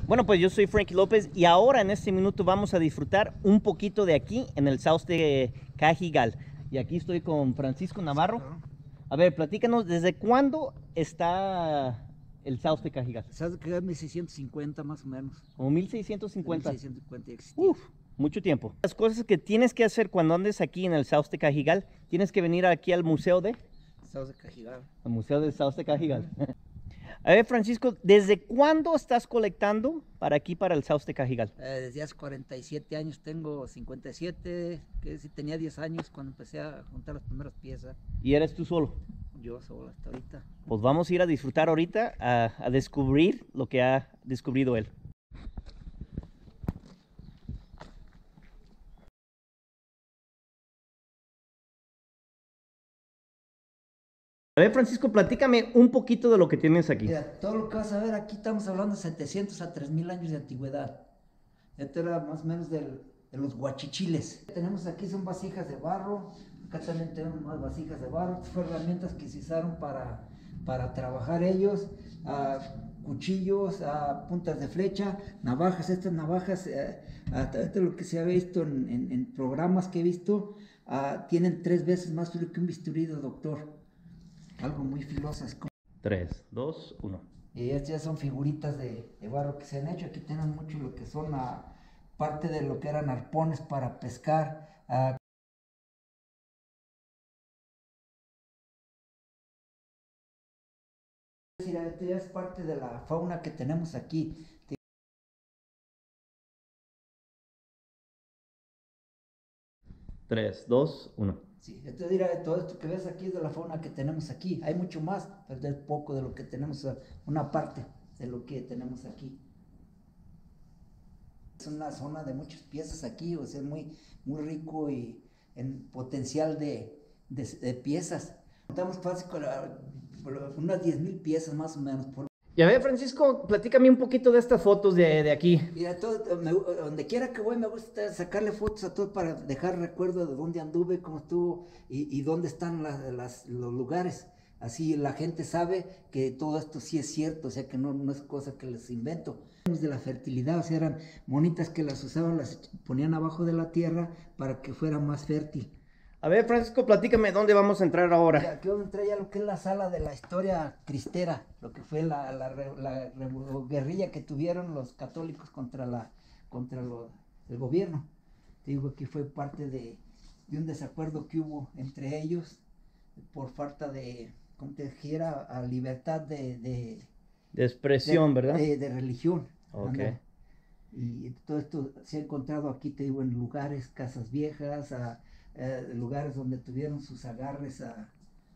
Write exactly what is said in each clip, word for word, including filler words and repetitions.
Bueno, pues yo soy Frankie López y ahora en este minuto vamos a disfrutar un poquito de aquí en el Sauce Cajigal. Y aquí estoy con Francisco Navarro. A ver, platícanos, ¿desde cuándo está el Sauce Cajigal? Sabes que era mil seiscientos cincuenta más o menos. Como mil seiscientos cincuenta. mil seiscientos cincuenta ya existía. Uf, mucho tiempo. Las cosas que tienes que hacer cuando andes aquí en el Sauce Cajigal, tienes que venir aquí al museo de... Sauce Cajigal. Al museo del Sauce Cajigal. A ver, Francisco, ¿desde cuándo estás colectando para aquí, para el Sauce Cajigal? Eh, desde hace cuarenta y siete años, tengo cincuenta y siete, que si tenía diez años cuando empecé a juntar las primeras piezas. ¿Y eres tú solo? Yo solo hasta ahorita. Pues vamos a ir a disfrutar ahorita, a, a descubrir lo que ha descubrido él. A ver, Francisco, platícame un poquito de lo que tienes aquí. Mira, todo lo que vas a ver aquí estamos hablando de setecientos a tres mil años de antigüedad. Esto era más o menos del, de los guachichiles. Tenemos aquí son vasijas de barro, acá también tenemos más vasijas de barro. Estas fueron herramientas que se usaron para, para trabajar ellos, uh, cuchillos, uh, puntas de flecha, navajas. Estas navajas, uh, uh, esto es lo que se ha visto en, en, en programas que he visto, uh, tienen tres veces más filo que un bisturí de doctor. Algo muy filosas. tres, dos, uno. Y estas ya son figuritas de, de barro que se han hecho. Aquí tienen mucho lo que son a, parte de lo que eran arpones para pescar. A... Esto ya es parte de la fauna que tenemos aquí. tres, dos, uno. Sí, esto dirá, todo esto que ves aquí es de la fauna que tenemos aquí. Hay mucho más, pero es poco de lo que tenemos, una parte de lo que tenemos aquí. Es una zona de muchas piezas aquí, o sea, muy, muy rico y en potencial de, de, de piezas. Estamos fácil con la, unas diez mil piezas más o menos. Por... Y a ver, Francisco, platícame un poquito de estas fotos de, de aquí. Mira, todo, me, donde quiera que voy me gusta sacarle fotos a todo para dejar recuerdo de dónde anduve, cómo estuvo y, y dónde están las, las, los lugares. Así la gente sabe que todo esto sí es cierto, o sea que no, no es cosa que les invento. De la fertilidad, o sea, eran monitas que las usaban, las ponían abajo de la tierra para que fuera más fértil. A ver, Francisco, platícame dónde vamos a entrar ahora. Ya, aquí vamos a entrar ya lo que es la sala de la historia cristera, lo que fue la, la, la, la, la guerrilla que tuvieron los católicos contra, la, contra lo, el gobierno. Te digo que fue parte de, de un desacuerdo que hubo entre ellos por falta de, como te dijera, a libertad de, de, de expresión, de, ¿verdad? De, de religión. Ok. ¿No? Y todo esto se ha encontrado aquí, te digo, en lugares, casas viejas, a, a lugares donde tuvieron sus agarres a...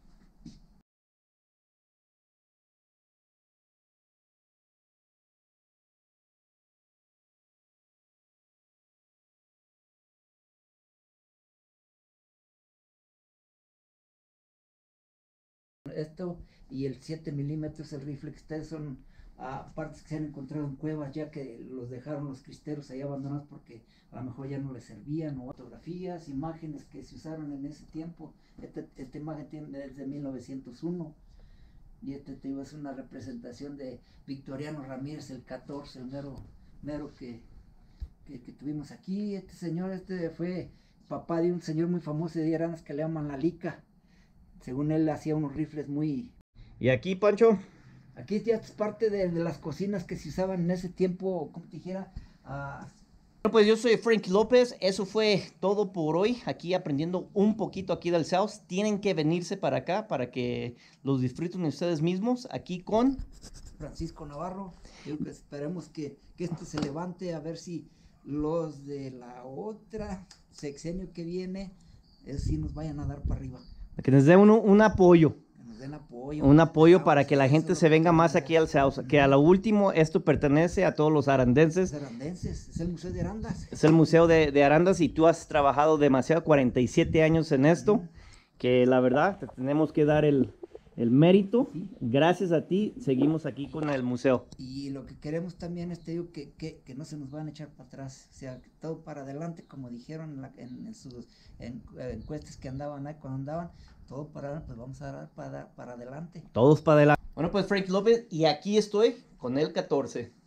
Esto y el siete milímetros, el rifle que ustedes son uh, partes que se han encontrado en cuevas ya que los dejaron los cristeros ahí abandonados porque a lo mejor ya no les servían, o fotografías, imágenes que se usaron en ese tiempo. Esta este imagen tiene desde mil novecientos uno y este te digo, es una representación de Victoriano Ramírez, el catorce, el mero, mero que, que, que tuvimos aquí. Este señor este fue papá de un señor muy famoso de Arandas que le llaman La Lica. Según él hacía unos rifles muy... ¿Y aquí, Pancho? Aquí ya es parte de, de las cocinas que se usaban en ese tiempo, como te dijera. Uh... Bueno, pues yo soy Frankie López, eso fue todo por hoy, aquí aprendiendo un poquito aquí del Sauce. Tienen que venirse para acá para que los disfruten ustedes mismos, aquí con... Francisco Navarro. Yo que esperemos que, que esto se levante, a ver si los de la otra sexenio que viene, es si nos vayan a dar para arriba. Que nos den un, un apoyo. Que nos den apoyo. Un apoyo Sauce, para que la gente se venga más aquí al Sauce. Que a lo último, esto pertenece a todos los arandenses. Los arandenses, es el Museo de Arandas. Es el Museo de, de Arandas y tú has trabajado demasiado, cuarenta y siete años en esto. Uh-huh. Que la verdad, te tenemos que dar el, el mérito. ¿Sí? Gracias a ti, seguimos aquí con el museo. Y lo que queremos también es que, que, que, que no se nos van a echar para atrás. O sea, todo para adelante, como dijeron en, la, en, en sus en, en encuestas que andaban ahí, cuando andaban. Todo para adelante, pues vamos a dar para, para adelante. Todos para adelante. Bueno, pues Frankie López, y aquí estoy con el catorce.